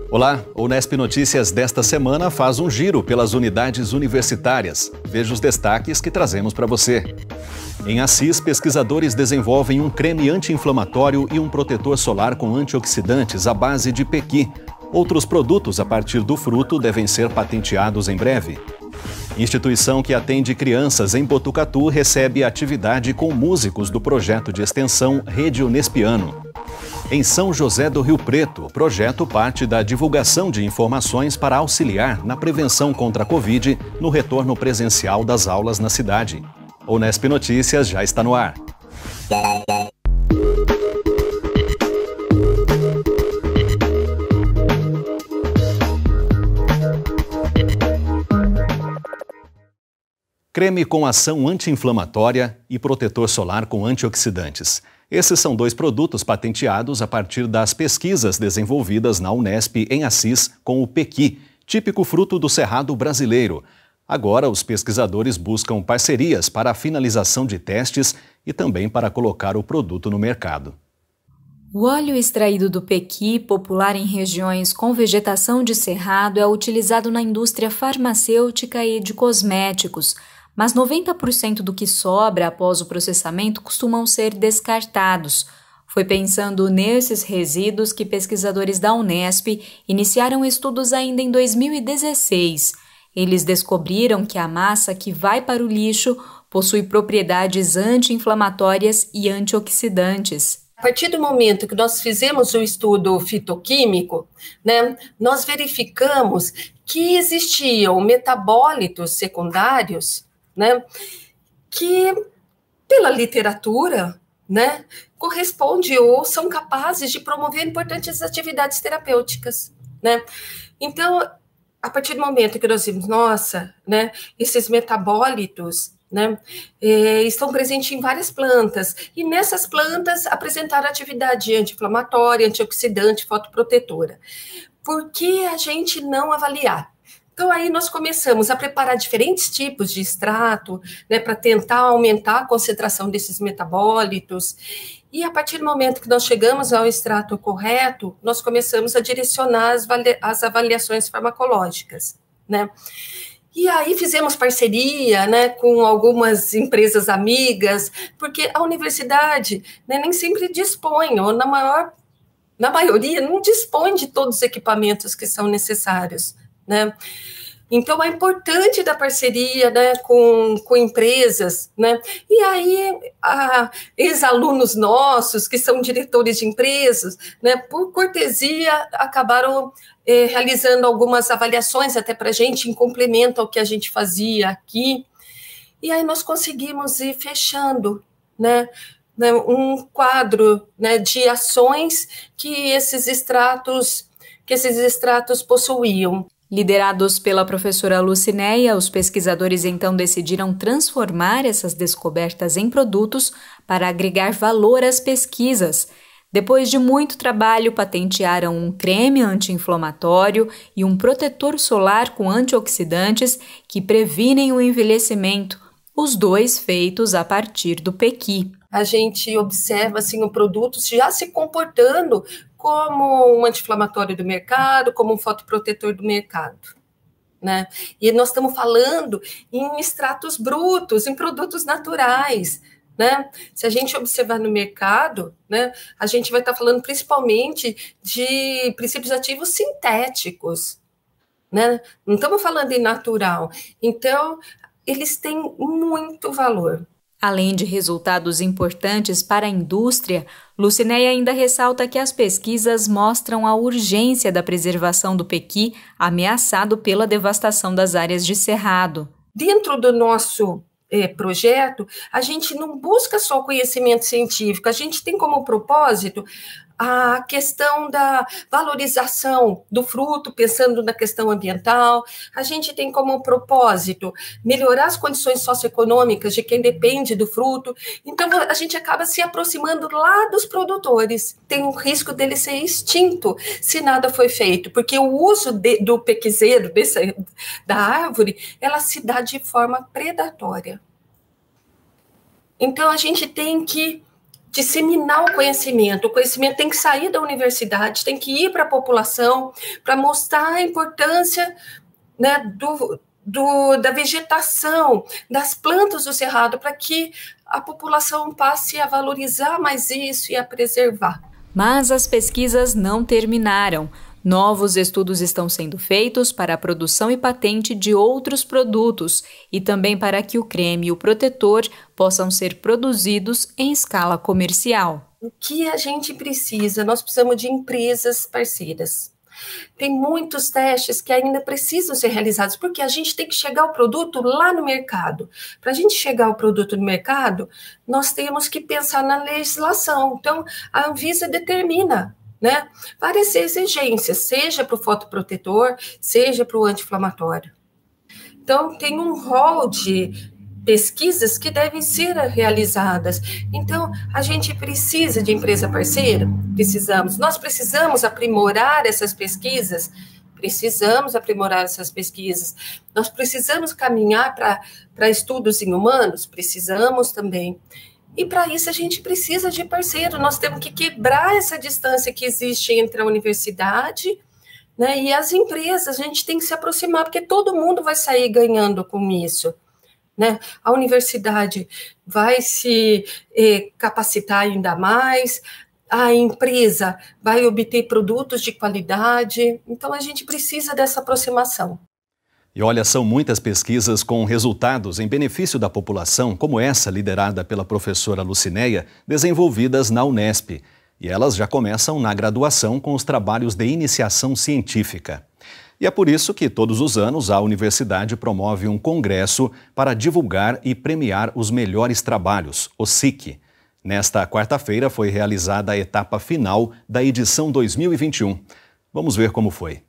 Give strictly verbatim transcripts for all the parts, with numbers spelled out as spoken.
Olá, o Unesp Notícias desta semana faz um giro pelas unidades universitárias. Veja os destaques que trazemos para você. Em Assis, pesquisadores desenvolvem um creme anti-inflamatório e um protetor solar com antioxidantes à base de pequi. Outros produtos a partir do fruto devem ser patenteados em breve. Instituição que atende crianças em Botucatu recebe atividade com músicos do projeto de extensão Rede Unespiano. Em São José do Rio Preto, o projeto parte da divulgação de informações para auxiliar na prevenção contra a Covid no retorno presencial das aulas na cidade. O Unesp Notícias já está no ar. Creme com ação anti-inflamatória e protetor solar com antioxidantes. Esses são dois produtos patenteados a partir das pesquisas desenvolvidas na Unesp em Assis com o pequi, típico fruto do cerrado brasileiro. Agora, os pesquisadores buscam parcerias para a finalização de testes e também para colocar o produto no mercado. O óleo extraído do pequi, popular em regiões com vegetação de cerrado, é utilizado na indústria farmacêutica e de cosméticos, mas noventa por cento do que sobra após o processamento costumam ser descartados. Foi pensando nesses resíduos que pesquisadores da Unesp iniciaram estudos ainda em dois mil e dezesseis. Eles descobriram que a massa que vai para o lixo possui propriedades anti-inflamatórias e antioxidantes. A partir do momento que nós fizemos o estudo fitoquímico, né, nós verificamos que existiam metabólitos secundários, né, que, pela literatura, né, corresponde ou são capazes de promover importantes atividades terapêuticas, né? Então, a partir do momento que nós vimos, nossa, né, esses metabólitos, né, eh, estão presentes em várias plantas, e nessas plantas apresentaram atividade anti-inflamatória, antioxidante, fotoprotetora. Por que a gente não avaliar? Então, aí nós começamos a preparar diferentes tipos de extrato, né, para tentar aumentar a concentração desses metabólitos. E a partir do momento que nós chegamos ao extrato correto, nós começamos a direcionar as, as avaliações farmacológicas, né? E aí fizemos parceria, né, com algumas empresas amigas, porque a universidade, né, nem sempre dispõe, ou na maior, na maioria, não dispõe de todos os equipamentos que são necessários, né? Então, é importante da parceria, né, com, com empresas, né? E aí, ex-alunos nossos, que são diretores de empresas, né, por cortesia, acabaram eh, realizando algumas avaliações até para a gente, em complemento ao que a gente fazia aqui. E aí nós conseguimos ir fechando, né, né, um quadro, né, de ações que esses extratos, que esses extratos possuíam. Liderados pela professora Lucinéia, os pesquisadores então decidiram transformar essas descobertas em produtos para agregar valor às pesquisas. Depois de muito trabalho, patentearam um creme anti-inflamatório e um protetor solar com antioxidantes que previnem o envelhecimento, os dois feitos a partir do pequi. A gente observa assim, o produto já se comportando como um anti-inflamatório do mercado, como um fotoprotetor do mercado, né? E nós estamos falando em extratos brutos, em produtos naturais, né? Se a gente observar no mercado, né, a gente vai estar falando principalmente de princípios ativos sintéticos, né? Não estamos falando em natural. Então, eles têm muito valor. Além de resultados importantes para a indústria, Lucinéia ainda ressalta que as pesquisas mostram a urgência da preservação do pequi ameaçado pela devastação das áreas de cerrado. Dentro do nosso eh, projeto, a gente não busca só conhecimento científico, a gente tem como propósito a questão da valorização do fruto, pensando na questão ambiental. A gente tem como propósito melhorar as condições socioeconômicas de quem depende do fruto. Então, a gente acaba se aproximando lá dos produtores. Tem o risco dele ser extinto se nada foi feito, porque o uso de, do pequizeiro, desse, da árvore, ela se dá de forma predatória. Então, a gente tem que disseminar o conhecimento. O conhecimento tem que sair da universidade, tem que ir para a população, para mostrar a importância, né, do, do, da vegetação, das plantas do cerrado, para que a população passe a valorizar mais isso e a preservar. Mas as pesquisas não terminaram. Novos estudos estão sendo feitos para a produção e patente de outros produtos e também para que o creme e o protetor possam ser produzidos em escala comercial. O que a gente precisa? Nós precisamos de empresas parceiras. Tem muitos testes que ainda precisam ser realizados, porque a gente tem que chegar o produto lá no mercado. Para a gente chegar o produto no mercado, nós temos que pensar na legislação. Então, a Anvisa determina, né, várias exigências, seja para o fotoprotetor, seja para o anti-inflamatório. Então, tem um rol de pesquisas que devem ser realizadas. Então, a gente precisa de empresa parceira? Precisamos. Nós precisamos aprimorar essas pesquisas? Precisamos aprimorar essas pesquisas. Nós precisamos caminhar para estudos em humanos? Precisamos também. E para isso a gente precisa de parceiro, nós temos que quebrar essa distância que existe entre a universidade, né, e as empresas. A gente tem que se aproximar, porque todo mundo vai sair ganhando com isso, né? A universidade vai se eh, capacitar ainda mais, a empresa vai obter produtos de qualidade, então a gente precisa dessa aproximação. E olha, são muitas pesquisas com resultados em benefício da população, como essa liderada pela professora Lucinéia, desenvolvidas na Unesp. E elas já começam na graduação com os trabalhos de iniciação científica. E é por isso que todos os anos a universidade promove um congresso para divulgar e premiar os melhores trabalhos, o S I C. Nesta quarta-feira foi realizada a etapa final da edição dois mil e vinte e um. Vamos ver como foi.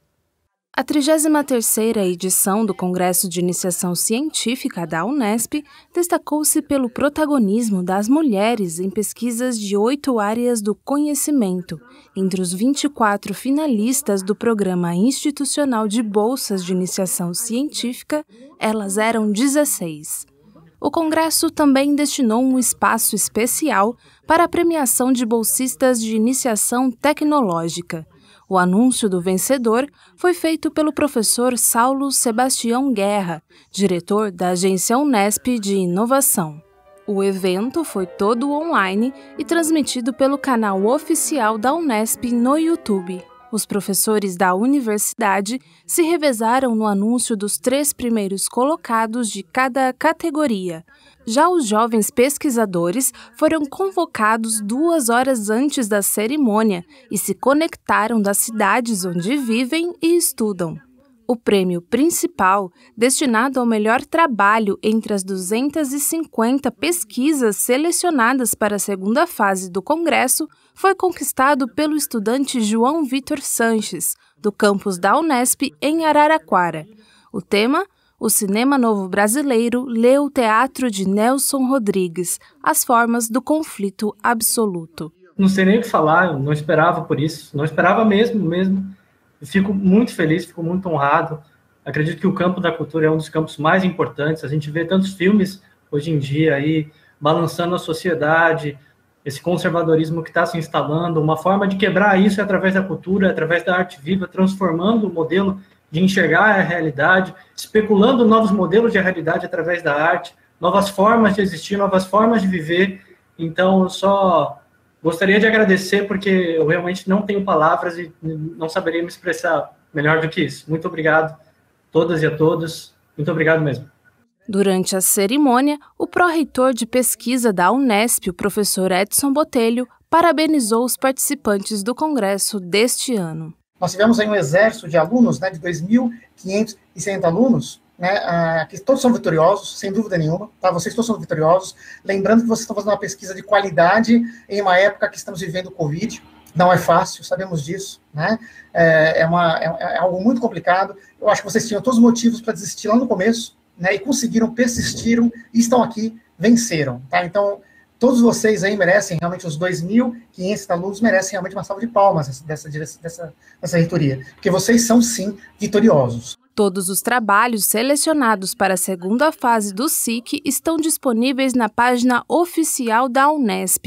A trigésima terceira edição do Congresso de Iniciação Científica da Unesp destacou-se pelo protagonismo das mulheres em pesquisas de oito áreas do conhecimento. Entre os vinte e quatro finalistas do Programa Institucional de Bolsas de Iniciação Científica, elas eram dezesseis. O Congresso também destinou um espaço especial para a premiação de bolsistas de iniciação tecnológica. O anúncio do vencedor foi feito pelo professor Saulo Sebastião Guerra, diretor da Agência Unesp de Inovação. O evento foi todo online e transmitido pelo canal oficial da Unesp no YouTube. Os professores da universidade se revezaram no anúncio dos três primeiros colocados de cada categoria. Já os jovens pesquisadores foram convocados duas horas antes da cerimônia e se conectaram das cidades onde vivem e estudam. O prêmio principal, destinado ao melhor trabalho entre as duzentas e cinquenta pesquisas selecionadas para a segunda fase do Congresso, foi conquistado pelo estudante João Vitor Sanches, do campus da Unesp em Araraquara. O tema: o cinema novo brasileiro lê o teatro de Nelson Rodrigues, As Formas do Conflito Absoluto. Não sei nem o que falar, eu não esperava por isso, não esperava mesmo, mesmo. Eu fico muito feliz, fico muito honrado. Acredito que o campo da cultura é um dos campos mais importantes. A gente vê tantos filmes hoje em dia aí balançando a sociedade, esse conservadorismo que está se instalando. Uma forma de quebrar isso é através da cultura, através da arte viva, transformando o modelo de enxergar a realidade, especulando novos modelos de realidade através da arte, novas formas de existir, novas formas de viver. Então, eu só gostaria de agradecer, porque eu realmente não tenho palavras e não saberia me expressar melhor do que isso. Muito obrigado, todas e a todos. Muito obrigado mesmo. Durante a cerimônia, o pró-reitor de pesquisa da Unesp, o professor Edson Botelho, parabenizou os participantes do congresso deste ano. Nós tivemos aí um exército de alunos, né, de dois mil quinhentos e sessenta alunos, né, ah, que todos são vitoriosos, sem dúvida nenhuma, tá? Vocês todos são vitoriosos. Lembrando que vocês estão fazendo uma pesquisa de qualidade em uma época que estamos vivendo o Covid. Não é fácil, sabemos disso, né? É, é, uma, é, é algo muito complicado. Eu acho que vocês tinham todos os motivos para desistir lá no começo, né? E conseguiram, persistiram e estão aqui, venceram, tá? Então, todos vocês aí merecem, realmente, os dois mil e quinhentos alunos merecem realmente uma salva de palmas dessa, dessa, dessa, dessa reitoria, porque vocês são, sim, vitoriosos. Todos os trabalhos selecionados para a segunda fase do S I C estão disponíveis na página oficial da Unesp. O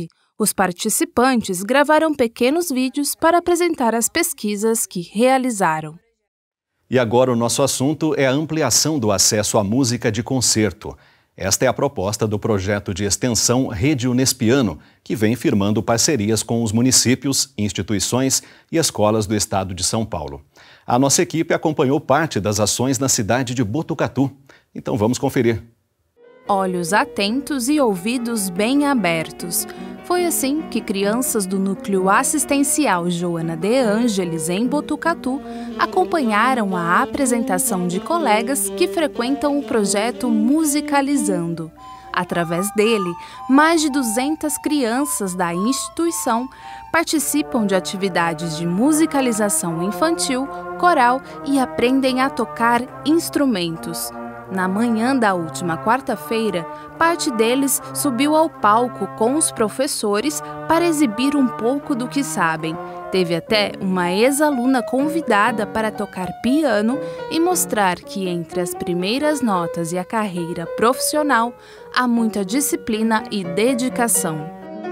Os participantes gravaram pequenos vídeos para apresentar as pesquisas que realizaram. E agora o nosso assunto é a ampliação do acesso à música de concerto. Esta é a proposta do projeto de extensão Rede Unespiano, que vem firmando parcerias com os municípios, instituições e escolas do estado de São Paulo. A nossa equipe acompanhou parte das ações na cidade de Botucatu. Então vamos conferir. Olhos atentos e ouvidos bem abertos. Foi assim que crianças do Núcleo Assistencial Joana de Ângeles, em Botucatu, acompanharam a apresentação de colegas que frequentam o projeto Musicalizando. Através dele, mais de duzentas crianças da instituição participam de atividades de musicalização infantil, coral e aprendem a tocar instrumentos. Na manhã da última quarta-feira, parte deles subiu ao palco com os professores para exibir um pouco do que sabem. Teve até uma ex-aluna convidada para tocar piano e mostrar que entre as primeiras notas e a carreira profissional há muita disciplina e dedicação.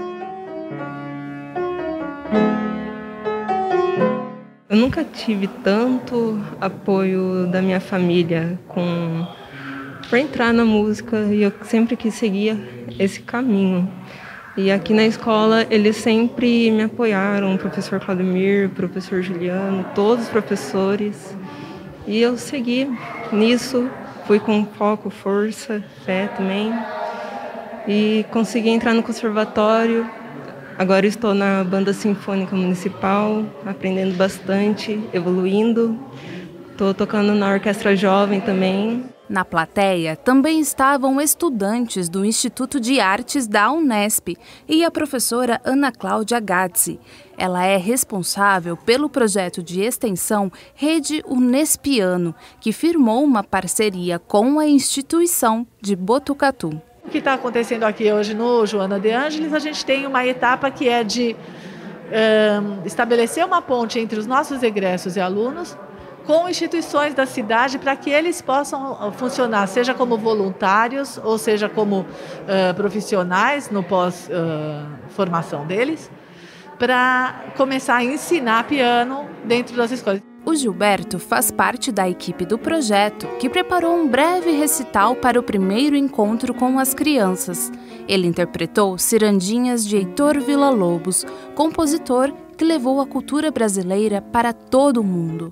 Eu nunca tive tanto apoio da minha família com para entrar na música e eu sempre quis seguir esse caminho. E aqui na escola eles sempre me apoiaram, o professor Claudemir, o professor Juliano, todos os professores. E eu segui nisso, fui com foco, força, fé também. E consegui entrar no conservatório. Agora estou na banda sinfônica municipal, aprendendo bastante, evoluindo. Estou tocando na orquestra jovem também. Na plateia também estavam estudantes do Instituto de Artes da Unesp e a professora Ana Cláudia Gazzi. Ela é responsável pelo projeto de extensão Rede Unespiano, que firmou uma parceria com a instituição de Botucatu. O que está acontecendo aqui hoje no Joana de Ângeles, a gente tem uma etapa que é de um, estabelecer uma ponte entre os nossos egressos e alunos com instituições da cidade para que eles possam funcionar, seja como voluntários ou seja como uh, profissionais no pós-formação uh, deles, para começar a ensinar piano dentro das escolas. O Gilberto faz parte da equipe do projeto, que preparou um breve recital para o primeiro encontro com as crianças. Ele interpretou Cirandinhas de Heitor Villa-Lobos, compositor que levou a cultura brasileira para todo o mundo.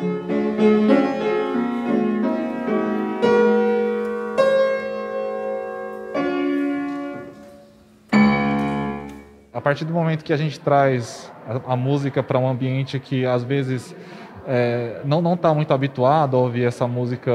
A partir do momento que a gente traz a, a música para um ambiente que às vezes é, não está muito habituado a ouvir essa música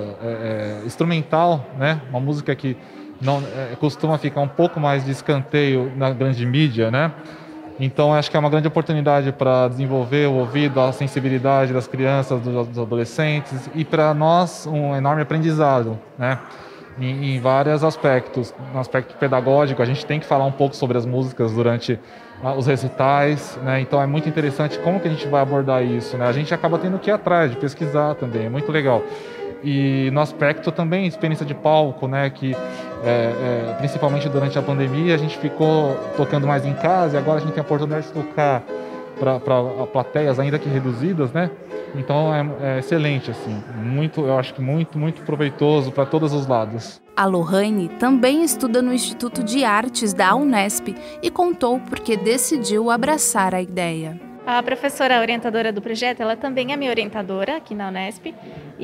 é, é, instrumental, né? Uma música que não, é, costuma ficar um pouco mais de escanteio na grande mídia, né? Então, acho que é uma grande oportunidade para desenvolver o ouvido, a sensibilidade das crianças, dos, dos adolescentes e para nós um enorme aprendizado, né? Em, em vários aspectos. No aspecto pedagógico, a gente tem que falar um pouco sobre as músicas durante uh, os recitais, né? Então é muito interessante como que a gente vai abordar isso, né? A gente acaba tendo que ir atrás, de pesquisar também, é muito legal. E no aspecto também, experiência de palco, né? Que é, é, principalmente durante a pandemia, a gente ficou tocando mais em casa e agora a gente tem a oportunidade de tocar para plateias ainda que reduzidas, né? Então é, é excelente, assim, muito, eu acho que muito, muito proveitoso para todos os lados. A Lohane também estuda no Instituto de Artes da Unesp e contou porque decidiu abraçar a ideia. A professora orientadora do projeto, ela também é minha orientadora aqui na Unesp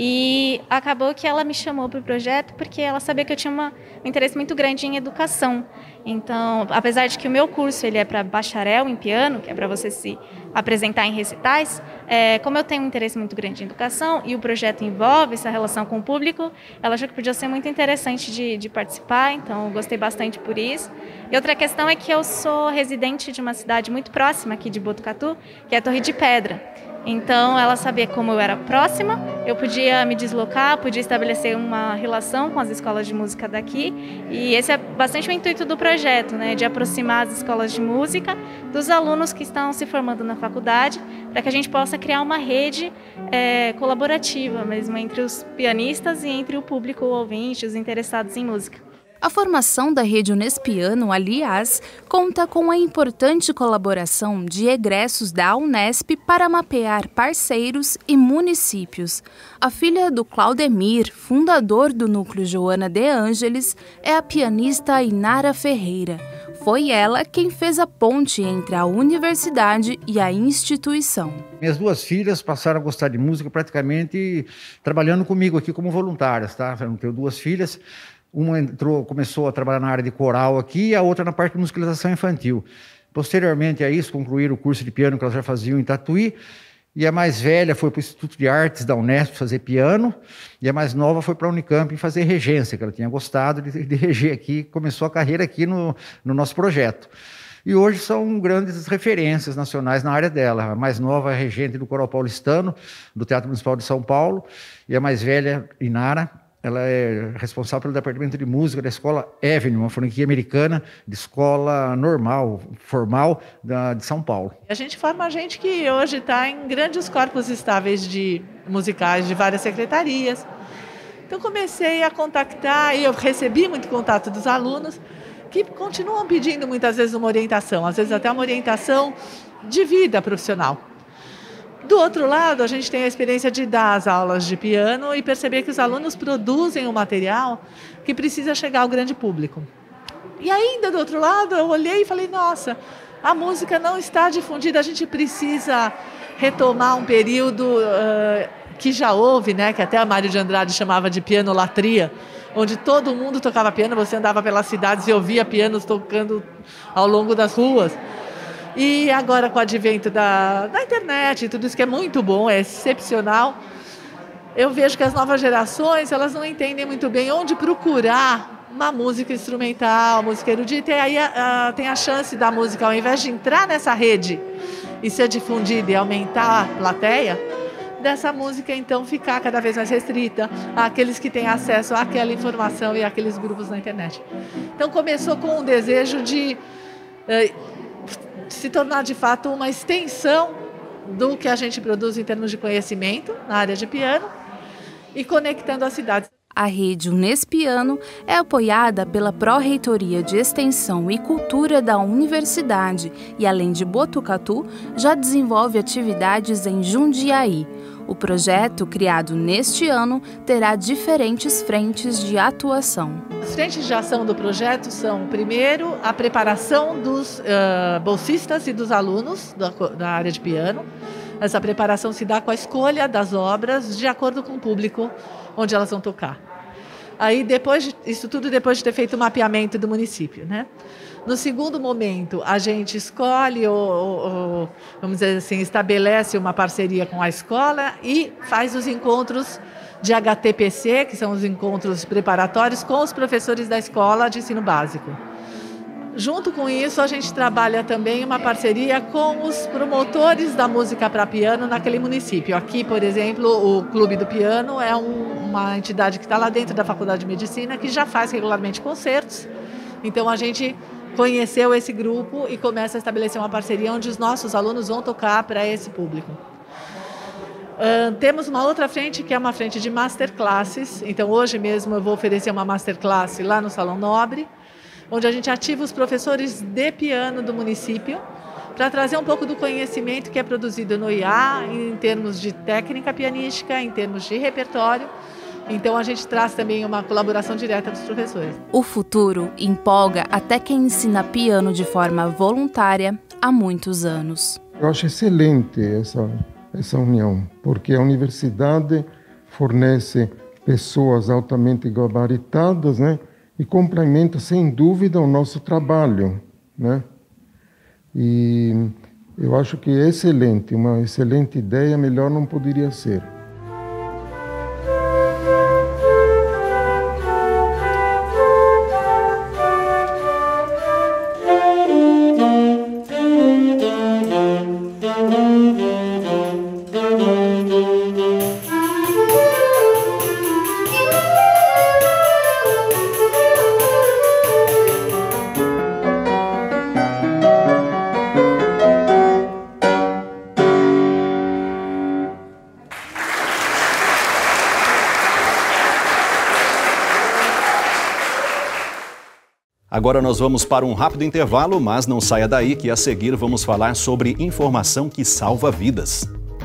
e acabou que ela me chamou para o projeto porque ela sabia que eu tinha uma, um interesse muito grande em educação. Então, apesar de que o meu curso ele é para bacharel em piano, que é para você se apresentar em recitais, é, como eu tenho um interesse muito grande em educação e o projeto envolve essa relação com o público, ela achou que podia ser muito interessante de, de participar, então eu gostei bastante por isso. E outra questão é que eu sou residente de uma cidade muito próxima aqui de Botucatu, que é a Torre de Pedra. Então, ela sabia como eu era próxima, eu podia me deslocar, podia estabelecer uma relação com as escolas de música daqui. E esse é bastante o intuito do projeto, né, de aproximar as escolas de música dos alunos que estão se formando na faculdade, para que a gente possa criar uma rede é, colaborativa mesmo entre os pianistas e entre o público ouvinte, os interessados em música. A formação da Rede Unespiano, aliás, conta com a importante colaboração de egressos da Unesp para mapear parceiros e municípios. A filha do Claudemir, fundador do Núcleo Joana de Ângeles, é a pianista Inara Ferreira. Foi ela quem fez a ponte entre a universidade e a instituição. Minhas duas filhas passaram a gostar de música praticamente trabalhando comigo aqui como voluntárias, tá? Eu tenho duas filhas. Uma entrou, começou a trabalhar na área de coral aqui e a outra na parte de musicalização infantil. Posteriormente a isso, concluíram o curso de piano que elas já faziam em Tatuí. E a mais velha foi para o Instituto de Artes da Unesp fazer piano. E a mais nova foi para a Unicamp fazer regência, que ela tinha gostado de, de reger aqui. Começou a carreira aqui no, no nosso projeto. E hoje são grandes referências nacionais na área dela. A mais nova é regente do Coral Paulistano, do Teatro Municipal de São Paulo. E a mais velha, Inara, ela é responsável pelo departamento de música da Escola Avenue, uma franquia americana de escola normal, formal, da, de São Paulo. A gente forma gente que hoje está em grandes corpos estáveis de musicais de várias secretarias. Então comecei a contactar e eu recebi muito contato dos alunos que continuam pedindo muitas vezes uma orientação, às vezes até uma orientação de vida profissional. Do outro lado, a gente tem a experiência de dar as aulas de piano e perceber que os alunos produzem um material que precisa chegar ao grande público. E ainda do outro lado, eu olhei e falei, nossa, a música não está difundida, a gente precisa retomar um período uh, que já houve, né, que até a Mário de Andrade chamava de pianolatria, onde todo mundo tocava piano, você andava pelas cidades e ouvia pianos tocando ao longo das ruas. E agora com o advento da, da internet, tudo isso que é muito bom, é excepcional, eu vejo que as novas gerações, elas não entendem muito bem onde procurar uma música instrumental, música erudita, e aí a, a, tem a chance da música, ao invés de entrar nessa rede e ser difundida e aumentar a plateia, dessa música então ficar cada vez mais restrita àqueles que têm acesso àquela informação e àqueles grupos na internet. Então começou com um desejo de eh, se tornar de fato uma extensão do que a gente produz em termos de conhecimento na área de piano e conectando as cidades. A Rede Unespiano é apoiada pela Pró-Reitoria de Extensão e Cultura da Universidade e, além de Botucatu, já desenvolve atividades em Jundiaí. O projeto, criado neste ano, terá diferentes frentes de atuação. As frentes de ação do projeto são, primeiro, a preparação dos uh, bolsistas e dos alunos da, da área de piano. Essa preparação se dá com a escolha das obras de acordo com o público onde elas vão tocar. Aí, depois de, isso tudo depois de ter feito o mapeamento do município, né? No segundo momento, a gente escolhe, ou, ou, vamos dizer assim, estabelece uma parceria com a escola e faz os encontros de H T P C, que são os encontros preparatórios, com os professores da escola de ensino básico. Junto com isso, a gente trabalha também uma parceria com os promotores da música para piano naquele município. Aqui, por exemplo, o Clube do Piano é um, uma entidade que está lá dentro da Faculdade de Medicina, que já faz regularmente concertos. Então, a gente conheceu esse grupo e começa a estabelecer uma parceria onde os nossos alunos vão tocar para esse público. Uh, temos uma outra frente, que é uma frente de masterclasses. Então, hoje mesmo eu vou oferecer uma masterclass lá no Salão Nobre, onde a gente ativa os professores de piano do município para trazer um pouco do conhecimento que é produzido no I A em termos de técnica pianística, em termos de repertório. Então a gente traz também uma colaboração direta dos professores. O futuro empolga até quem ensina piano de forma voluntária há muitos anos. Eu acho excelente essa, essa união, porque a universidade fornece pessoas altamente gabaritadas, né? E complementa, sem dúvida, o nosso trabalho, né? E eu acho que é excelente, uma excelente ideia, melhor não poderia ser. Agora nós vamos para um rápido intervalo, mas não saia daí que a seguir vamos falar sobre informação que salva vidas.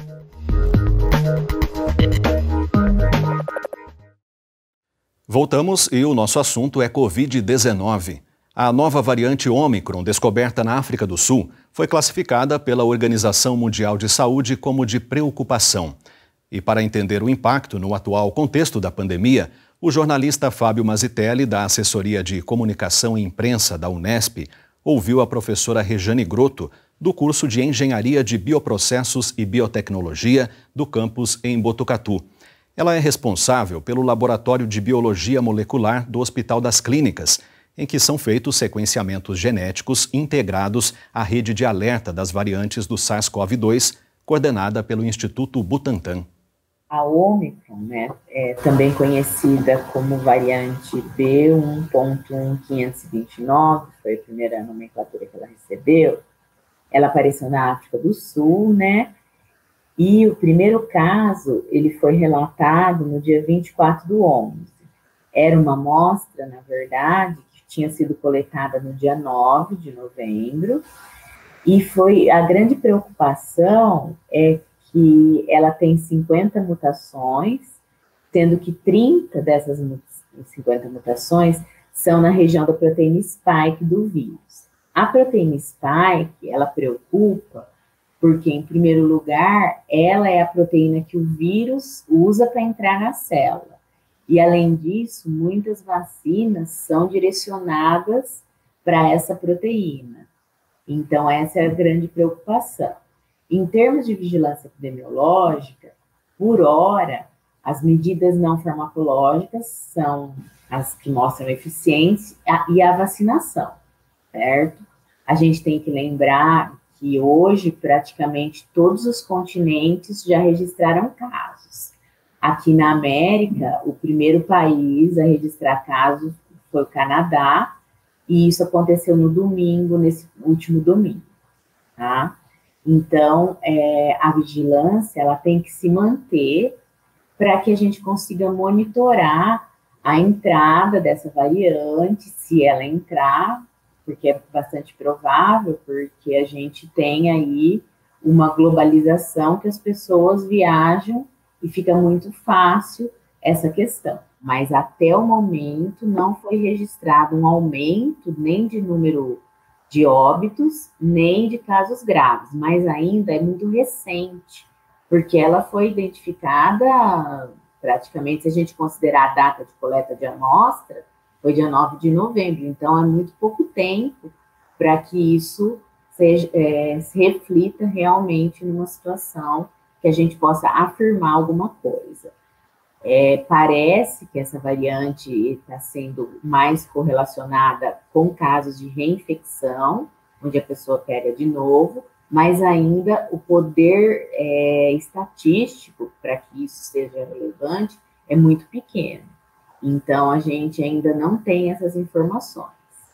Voltamos e o nosso assunto é covid dezenove. A nova variante Ômicron, descoberta na África do Sul, foi classificada pela Organização Mundial de Saúde como de preocupação. E para entender o impacto no atual contexto da pandemia, o jornalista Fábio Mazitelli, da Assessoria de Comunicação e Imprensa da Unesp, ouviu a professora Rejane Grotto, do curso de Engenharia de Bioprocessos e Biotecnologia do campus em Botucatu. Ela é responsável pelo Laboratório de Biologia Molecular do Hospital das Clínicas, em que são feitos sequenciamentos genéticos integrados à rede de alerta das variantes do SARS-CoV dois, coordenada pelo Instituto Butantan. A Ômicron, né, é também conhecida como variante B um ponto um quinhentos e vinte e nove, foi a primeira nomenclatura que ela recebeu. Ela apareceu na África do Sul, né, e o primeiro caso, ele foi relatado no dia vinte e quatro do onze. Era uma amostra, na verdade, que tinha sido coletada no dia nove de novembro, e foi a grande preocupação é que ela tem cinquenta mutações, sendo que trinta dessas cinquenta mutações são na região da proteína spike do vírus. A proteína spike, ela preocupa porque, em primeiro lugar, ela é a proteína que o vírus usa para entrar na célula. E, além disso, muitas vacinas são direcionadas para essa proteína. Então, essa é a grande preocupação. Em termos de vigilância epidemiológica, por hora, as medidas não farmacológicas são as que mostram eficiência e a vacinação, certo? A gente tem que lembrar que hoje, praticamente, todos os continentes já registraram casos. Aqui na América, o primeiro país a registrar casos foi o Canadá, e isso aconteceu no domingo, nesse último domingo, tá? Então, é, a vigilância, ela tem que se manter para que a gente consiga monitorar a entrada dessa variante, se ela entrar, porque é bastante provável, porque a gente tem aí uma globalização que as pessoas viajam e fica muito fácil essa questão. Mas até o momento não foi registrado um aumento nem de número de óbitos, nem de casos graves, mas ainda é muito recente, porque ela foi identificada praticamente, se a gente considerar a data de coleta de amostra, foi dia nove de novembro, então é muito pouco tempo para que isso seja, é, se reflita realmente numa situação que a gente possa afirmar alguma coisa. É, parece que essa variante está sendo mais correlacionada com casos de reinfecção, onde a pessoa pega de novo, mas ainda o poder é, estatístico para que isso seja relevante é muito pequeno. Então, a gente ainda não tem essas informações.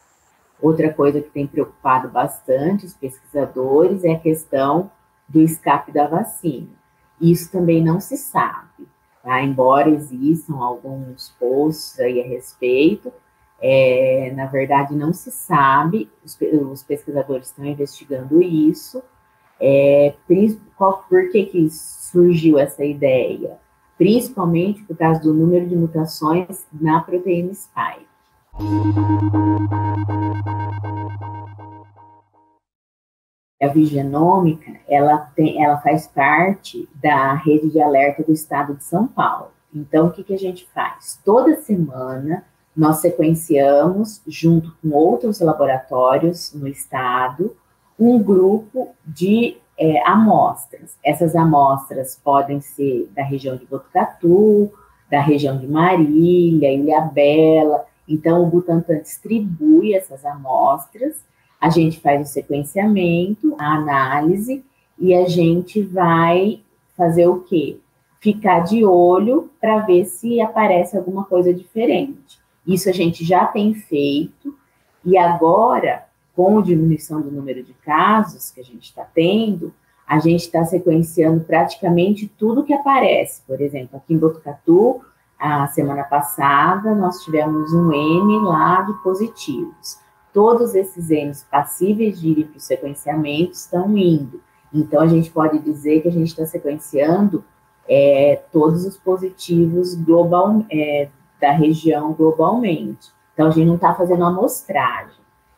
Outra coisa que tem preocupado bastante os pesquisadores é a questão do escape da vacina. Isso também não se sabe. Tá? Embora existam alguns posts aí a respeito, é, na verdade não se sabe, os, os pesquisadores estão investigando isso, é, qual, por que que surgiu essa ideia? Principalmente por causa do número de mutações na proteína spike. A Vigenômica, ela, tem, ela faz parte da rede de alerta do estado de São Paulo. Então, o que, que a gente faz? Toda semana, nós sequenciamos, junto com outros laboratórios no estado, um grupo de é, amostras. Essas amostras podem ser da região de Botucatu, da região de Marília, Ilhabela. Então, o Butantan distribui essas amostras, a gente faz o sequenciamento, a análise, e a gente vai fazer o quê? Ficar de olho para ver se aparece alguma coisa diferente. Isso a gente já tem feito, e agora, com a diminuição do número de casos que a gente está tendo, a gente está sequenciando praticamente tudo que aparece. Por exemplo, aqui em Botucatu, a semana passada, nós tivemos um N lá de positivos. todos esses N's passíveis de ir para o sequenciamento estão indo. Então, a gente pode dizer que a gente está sequenciando é, todos os positivos global, é, da região globalmente. Então, a gente não está fazendo amostragem.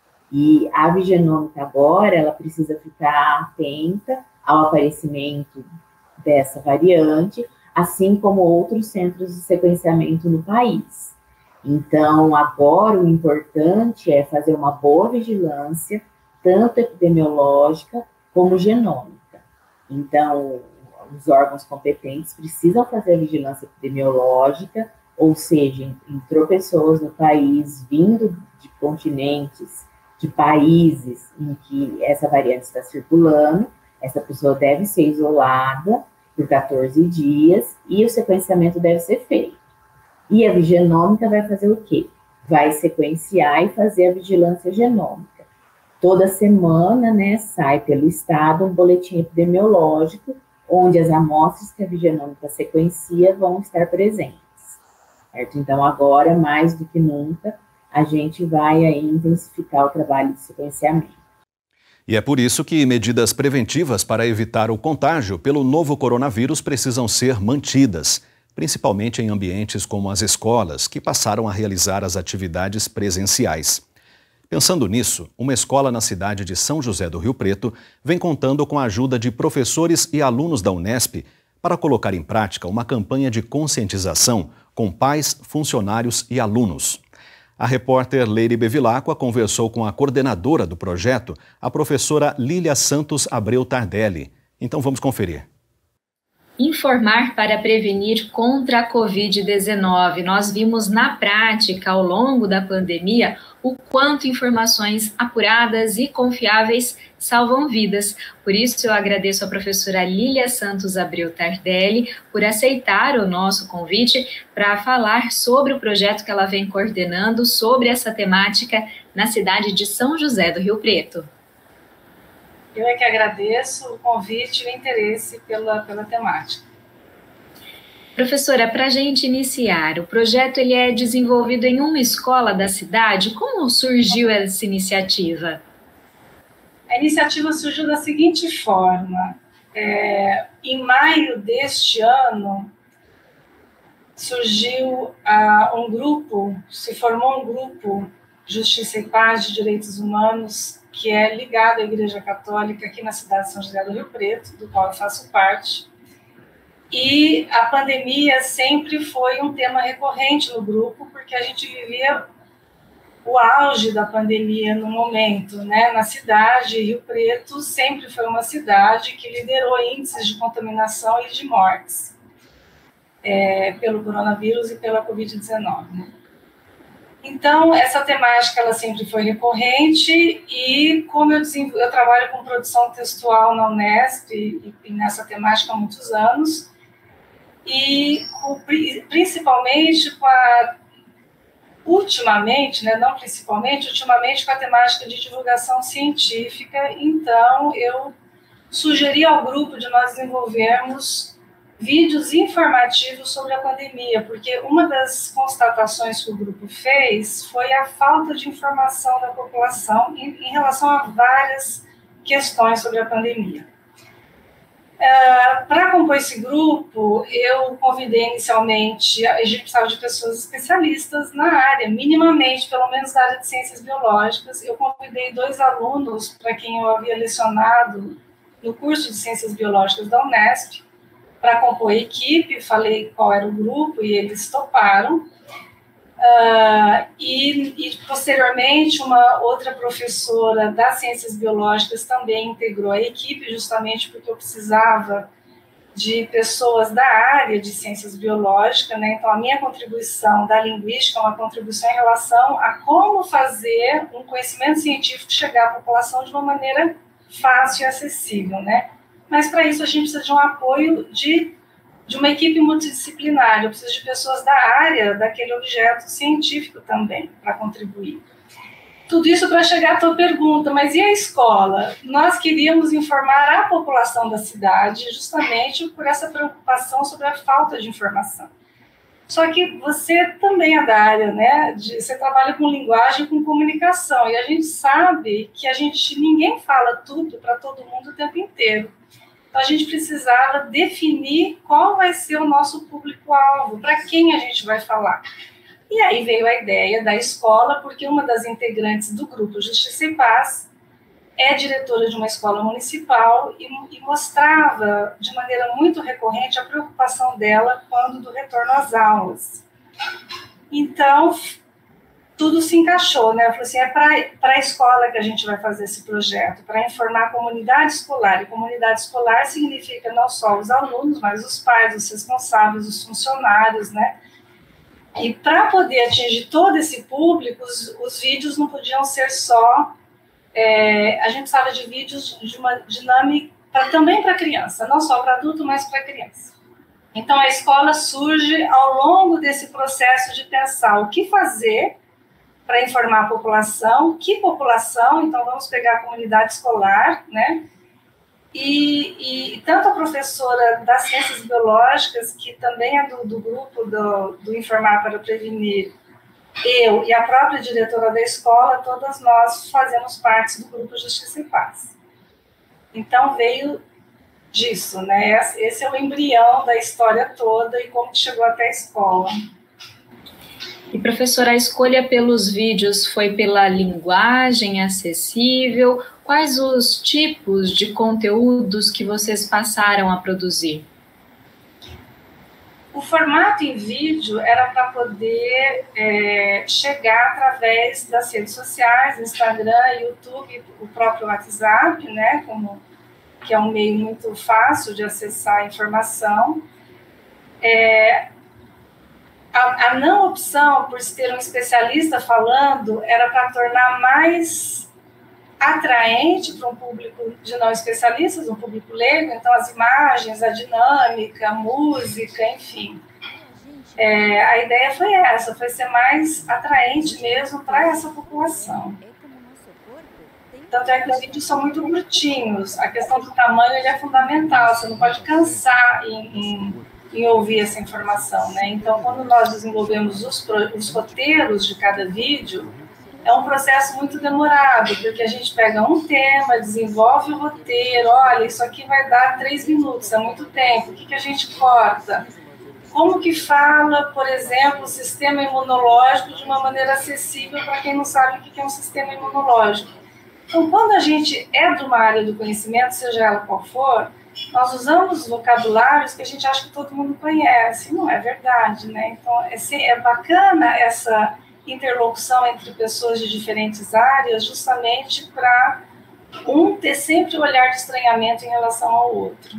E a Vigenômica agora, ela precisa ficar atenta ao aparecimento dessa variante, assim como outros centros de sequenciamento no país. Então, agora, o importante é fazer uma boa vigilância, tanto epidemiológica como genômica. Então, os órgãos competentes precisam fazer a vigilância epidemiológica, ou seja, entrou pessoas no país vindo de continentes, de países em que essa variante está circulando, essa pessoa deve ser isolada por quatorze dias e o sequenciamento deve ser feito. E a Vigenômica vai fazer o quê? Vai sequenciar e fazer a vigilância genômica. Toda semana, né, sai pelo estado um boletim epidemiológico, onde as amostras que a Vigenômica sequencia vão estar presentes. Certo? Então, agora, mais do que nunca, a gente vai aí intensificar o trabalho de sequenciamento. E é por isso que medidas preventivas para evitar o contágio pelo novo coronavírus precisam ser mantidas, principalmente em ambientes como as escolas, que passaram a realizar as atividades presenciais. Pensando nisso, uma escola na cidade de São José do Rio Preto vem contando com a ajuda de professores e alunos da Unesp para colocar em prática uma campanha de conscientização com pais, funcionários e alunos. A repórter Leire Bevilacqua conversou com a coordenadora do projeto, a professora Lília Santos Abreu Tardelli. Então vamos conferir. Informar para prevenir contra a covid dezenove. Nós vimos na prática, ao longo da pandemia, o quanto informações apuradas e confiáveis salvam vidas. Por isso, eu agradeço a professora Lília Santos Abreu Tardelli por aceitar o nosso convite para falar sobre o projeto que ela vem coordenando sobre essa temática na cidade de São José do Rio Preto. Eu é que agradeço o convite e o interesse pela, pela temática. Professora, para a gente iniciar, o projeto ele é desenvolvido em uma escola da cidade. Como surgiu essa iniciativa? A iniciativa surgiu da seguinte forma. É, em maio deste ano, surgiu uh, um grupo, se formou um grupo Justiça e Paz de Direitos Humanos, que é ligado à Igreja Católica aqui na cidade de São José do Rio Preto, do qual eu faço parte. E a pandemia sempre foi um tema recorrente no grupo, porque a gente vivia o auge da pandemia no momento, né? Na cidade, Rio Preto sempre foi uma cidade que liderou índices de contaminação e de mortes é, pelo coronavírus e pela covid dezenove, né? Então, essa temática ela sempre foi recorrente e, como eu, eu trabalho com produção textual na Unesp e, e nessa temática há muitos anos, e o, principalmente com a, ultimamente, né, não principalmente, ultimamente com a temática de divulgação científica, então eu sugeri ao grupo de nós desenvolvermos vídeos informativos sobre a pandemia, porque uma das constatações que o grupo fez foi a falta de informação da população em, em relação a várias questões sobre a pandemia. Uh, para compor esse grupo, eu convidei inicialmente, a gente precisava de pessoas especialistas na área, minimamente, pelo menos na área de ciências biológicas. Eu convidei dois alunos para quem eu havia lecionado no curso de ciências biológicas da Unesp, para compor a equipe, falei qual era o grupo e eles toparam. Uh, e, e, posteriormente, uma outra professora das ciências biológicas também integrou a equipe, justamente porque eu precisava de pessoas da área de ciências biológicas, né? Então, a minha contribuição da linguística é uma contribuição em relação a como fazer um conhecimento científico chegar à população de uma maneira fácil e acessível, né? Mas, para isso, a gente precisa de um apoio de, de uma equipe multidisciplinar. Eu preciso de pessoas da área daquele objeto científico também, para contribuir. Tudo isso para chegar à tua pergunta, mas e a escola? Nós queríamos informar a população da cidade justamente por essa preocupação sobre a falta de informação. Só que você também é da área, né? De, você trabalha com linguagem, com comunicação, e a gente sabe que a gente, ninguém fala tudo para todo mundo o tempo inteiro. Então, a gente precisava definir qual vai ser o nosso público-alvo, para quem a gente vai falar. E aí veio a ideia da escola, porque uma das integrantes do grupo Justiça e Paz é diretora de uma escola municipal e, e mostrava de maneira muito recorrente a preocupação dela quando do retorno às aulas. Então, tudo se encaixou, né? Eu falei assim, é para a escola que a gente vai fazer esse projeto, para informar a comunidade escolar. E comunidade escolar significa não só os alunos, mas os pais, os responsáveis, os funcionários, né? E para poder atingir todo esse público, os, os vídeos não podiam ser só... É, a gente precisava de vídeos de uma dinâmica pra, também para criança, não só para adulto, mas para criança. Então, a escola surge ao longo desse processo de pensar o que fazer para informar a população, que população, então vamos pegar a comunidade escolar, né? E, e tanto a professora das ciências biológicas, que também é do, do grupo do, do Informar para Prevenir, eu e a própria diretora da escola, todas nós fazemos parte do grupo Justiça e Paz. Então veio disso, né? Esse é o embrião da história toda e como chegou até a escola. E, professora, a escolha pelos vídeos foi pela linguagem acessível? Quais os tipos de conteúdos que vocês passaram a produzir? O formato em vídeo era para poder é, chegar através das redes sociais, Instagram, YouTube, o próprio WhatsApp, né, como, que é um meio muito fácil de acessar a informação. É, a, a não opção por se ter um especialista falando era para tornar mais atraente para um público de não especialistas, um público leigo, então as imagens, a dinâmica, a música, enfim. É, a ideia foi essa, foi ser mais atraente mesmo para essa população. Tanto é que os vídeos são muito curtinhos, a questão do tamanho ele é fundamental, você não pode cansar em, em, em ouvir essa informação, né? Então, quando nós desenvolvemos os, os roteiros de cada vídeo, é um processo muito demorado, porque a gente pega um tema, desenvolve o roteiro, olha, isso aqui vai dar três minutos, é muito tempo, o que, que a gente corta? Como que fala, por exemplo, o sistema imunológico de uma maneira acessível para quem não sabe o que é um sistema imunológico? Então, quando a gente é de uma área do conhecimento, seja ela qual for, nós usamos vocabulários que a gente acha que todo mundo conhece, não é verdade, né? Então, é, é bacana essa interlocução entre pessoas de diferentes áreas, justamente para um ter sempre o olhar de estranhamento em relação ao outro.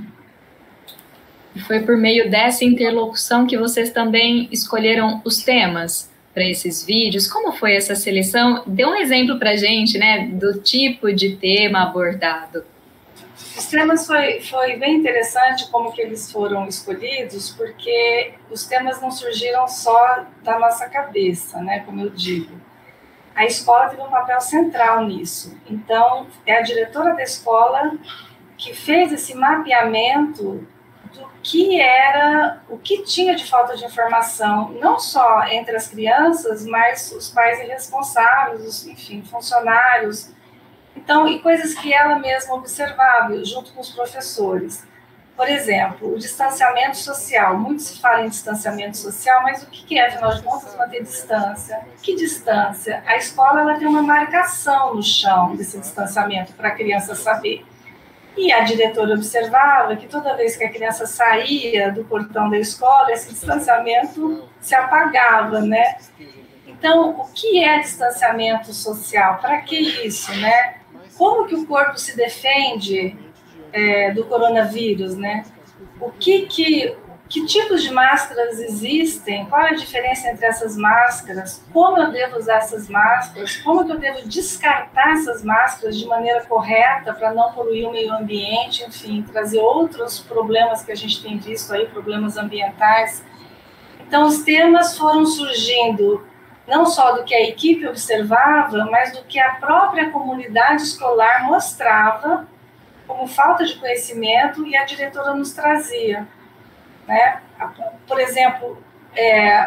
E foi por meio dessa interlocução que vocês também escolheram os temas para esses vídeos. Como foi essa seleção? Dê um exemplo para a gente, né, do tipo de tema abordado. Os temas foi, foi bem interessante como que eles foram escolhidos, porque os temas não surgiram só da nossa cabeça, né, como eu digo. A escola teve um papel central nisso. Então, é a diretora da escola que fez esse mapeamento do que era, o que tinha de falta de informação, não só entre as crianças, mas os pais irresponsáveis, os, enfim, funcionários. Então, e coisas que ela mesma observava, junto com os professores. Por exemplo, o distanciamento social. Muito se fala em distanciamento social, mas o que é, afinal de contas, manter distância? Que distância? A escola ela tem uma marcação no chão desse distanciamento para a criança saber. E a diretora observava que toda vez que a criança saía do portão da escola, esse distanciamento se apagava, né? Então, o que é distanciamento social? Para que isso, né? Como que o corpo se defende é, do coronavírus, né? O que, que, que tipos de máscaras existem? Qual é a diferença entre essas máscaras? Como eu devo usar essas máscaras? Como que eu devo descartar essas máscaras de maneira correta para não poluir o meio ambiente? Enfim, trazer outros problemas que a gente tem visto aí, problemas ambientais. Então, os temas foram surgindo não só do que a equipe observava, mas do que a própria comunidade escolar mostrava como falta de conhecimento e a diretora nos trazia, né? Por exemplo, é,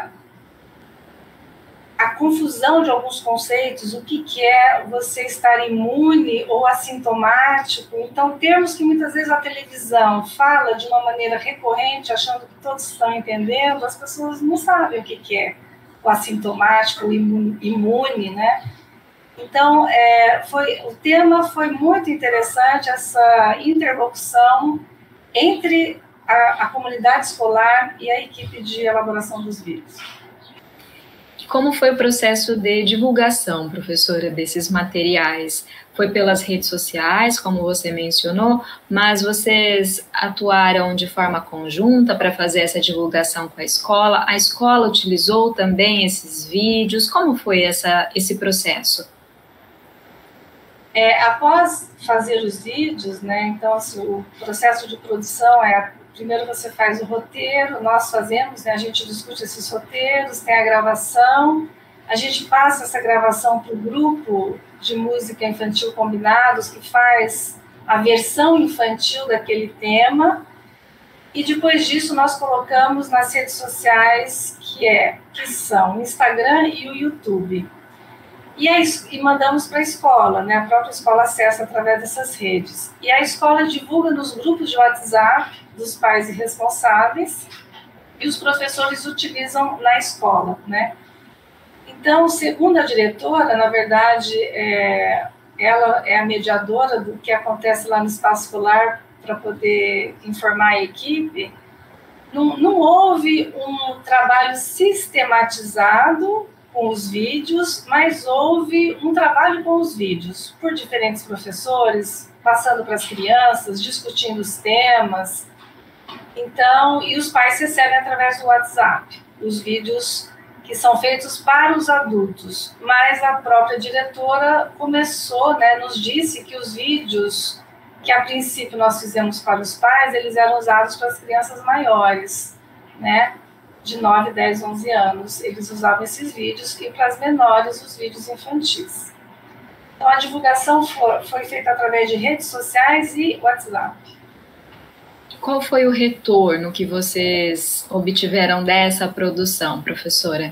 a confusão de alguns conceitos, o que, que é você estar imune ou assintomático. Então, termos que muitas vezes a televisão fala de uma maneira recorrente, achando que todos estão entendendo, as pessoas não sabem o que, que é o assintomático, o imune, né? Então, é, foi, o tema foi muito interessante, essa interlocução entre a, a comunidade escolar e a equipe de elaboração dos vídeos. Como foi o processo de divulgação, professora, desses materiais? Foi pelas redes sociais, como você mencionou, mas vocês atuaram de forma conjunta para fazer essa divulgação com a escola? A escola utilizou também esses vídeos? Como foi essa, esse processo? É, após fazer os vídeos, né, então assim, o processo de produção é... Primeiro você faz o roteiro, nós fazemos, né, a gente discute esses roteiros, tem a gravação, a gente passa essa gravação para o grupo de música infantil combinados, que faz a versão infantil daquele tema, e depois disso nós colocamos nas redes sociais, que, é, que são o Instagram e o YouTube. E, a, e mandamos para a escola, né, a própria escola acessa através dessas redes. E a escola divulga nos grupos de WhatsApp dos pais e responsáveis, e os professores utilizam na escola, né? Então, segundo a diretora, na verdade, é, ela é a mediadora do que acontece lá no espaço escolar para poder informar a equipe. Não, não houve um trabalho sistematizado com os vídeos, mas houve um trabalho com os vídeos por diferentes professores, passando para as crianças, discutindo os temas. Então, e os pais recebem através do WhatsApp os vídeos que são feitos para os adultos, mas a própria diretora começou, né, nos disse que os vídeos que a princípio nós fizemos para os pais, eles eram usados para as crianças maiores, né, de nove, dez, onze anos, eles usavam esses vídeos, e para as menores os vídeos infantis. Então a divulgação foi, foi feita através de redes sociais e WhatsApp. Qual foi o retorno que vocês obtiveram dessa produção, professora?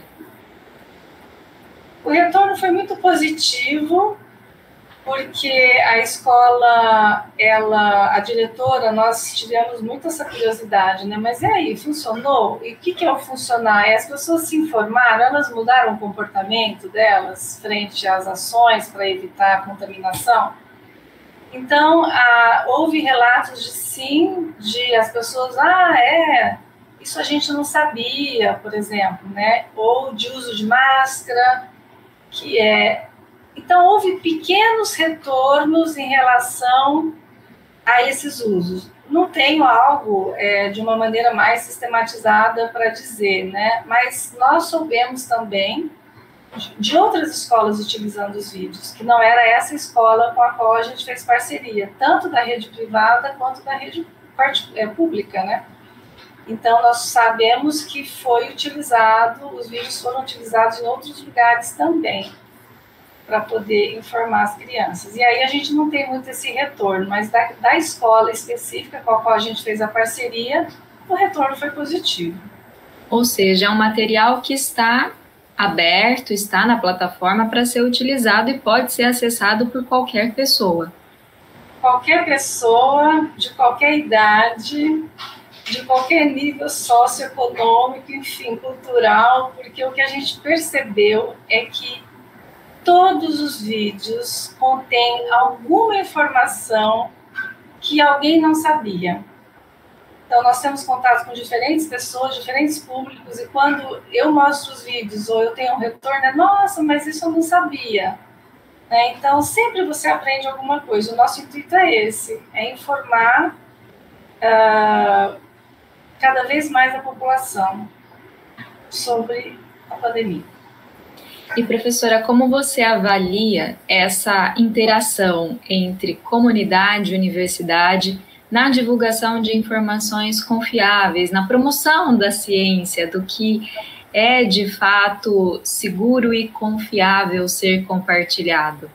O retorno foi muito positivo, porque a escola, ela, a diretora, nós tivemos muito essa curiosidade, né? Mas e aí, funcionou? E o que, que é o funcionar? E as pessoas se informaram, elas mudaram o comportamento delas frente às ações para evitar a contaminação? Então, ah, houve relatos de sim, de as pessoas, ah, é, isso a gente não sabia, por exemplo, né? Ou de uso de máscara, que é... Então, houve pequenos retornos em relação a esses usos. Não tenho algo é, de uma maneira mais sistematizada para dizer, né? Mas nós soubemos também de outras escolas utilizando os vídeos, que não era essa escola com a qual a gente fez parceria, tanto da rede privada quanto da rede é, pública, né? Então, nós sabemos que foi utilizado, os vídeos foram utilizados em outros lugares também, para poder informar as crianças. E aí a gente não tem muito esse retorno, mas da, da escola específica com a qual a gente fez a parceria, o retorno foi positivo. Ou seja, é um material que está aberto, está na plataforma para ser utilizado e pode ser acessado por qualquer pessoa. Qualquer pessoa, de qualquer idade, de qualquer nível socioeconômico, enfim, cultural, porque o que a gente percebeu é que todos os vídeos contêm alguma informação que alguém não sabia. Então, nós temos contato com diferentes pessoas, diferentes públicos, e quando eu mostro os vídeos ou eu tenho um retorno, é, nossa, mas isso eu não sabia. Né? Então, sempre você aprende alguma coisa. O nosso intuito é esse, é informar uh, cada vez mais a população sobre a pandemia. E, professora, como você avalia essa interação entre comunidade e universidade na divulgação de informações confiáveis, na promoção da ciência, do que é de fato seguro e confiável ser compartilhado?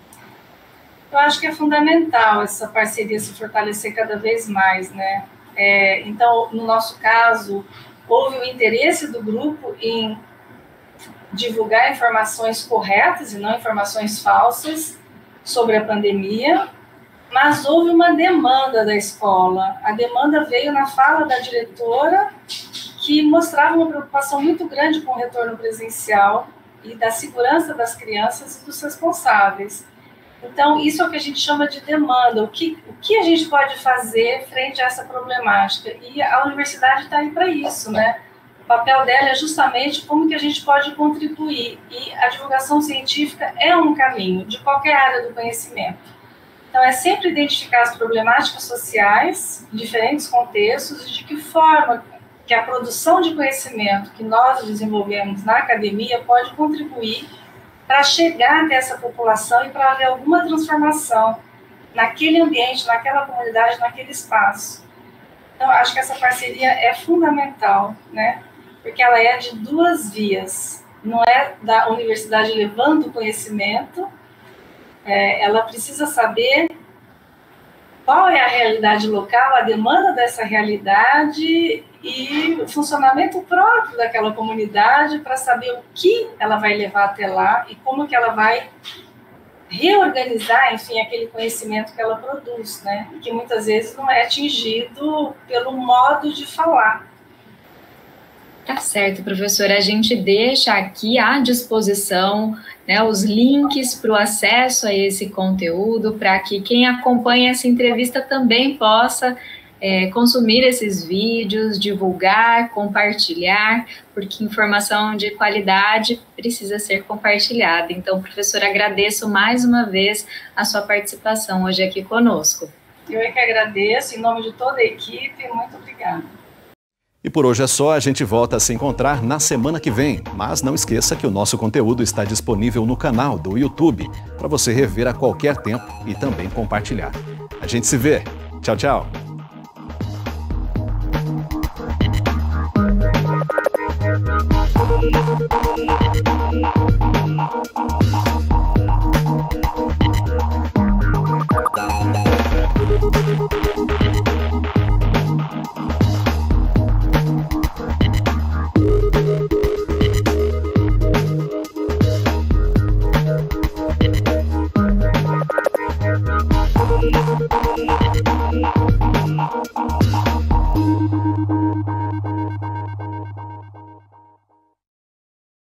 Eu acho que é fundamental essa parceria se fortalecer cada vez mais, né? É, então, no nosso caso, houve o interesse do grupo em divulgar informações corretas e não informações falsas sobre a pandemia, mas houve uma demanda da escola. A demanda veio na fala da diretora, que mostrava uma preocupação muito grande com o retorno presencial e da segurança das crianças e dos responsáveis. Então, isso é o que a gente chama de demanda, o que, o que a gente pode fazer frente a essa problemática. E a universidade está aí para isso, né? O papel dela é justamente como que a gente pode contribuir, e a divulgação científica é um caminho de qualquer área do conhecimento. Então, é sempre identificar as problemáticas sociais em diferentes contextos e de que forma que a produção de conhecimento que nós desenvolvemos na academia pode contribuir para chegar até essa população e para haver alguma transformação naquele ambiente, naquela comunidade, naquele espaço. Então, acho que essa parceria é fundamental, né? Porque ela é de duas vias. Não é da universidade levando o conhecimento, é, ela precisa saber qual é a realidade local, a demanda dessa realidade e o funcionamento próprio daquela comunidade para saber o que ela vai levar até lá e como que ela vai reorganizar, enfim, aquele conhecimento que ela produz, né? E que muitas vezes não é atingido pelo modo de falar. Tá certo, professora. A gente deixa aqui à disposição, né, os links para o acesso a esse conteúdo, para que quem acompanha essa entrevista também possa é, consumir esses vídeos, divulgar, compartilhar, porque informação de qualidade precisa ser compartilhada. Então, professora, agradeço mais uma vez a sua participação hoje aqui conosco. Eu é que agradeço, em nome de toda a equipe, muito obrigada. E por hoje é só, a gente volta a se encontrar na semana que vem. Mas não esqueça que o nosso conteúdo está disponível no canal do YouTube, para você rever a qualquer tempo e também compartilhar. A gente se vê. Tchau, tchau. Thank you.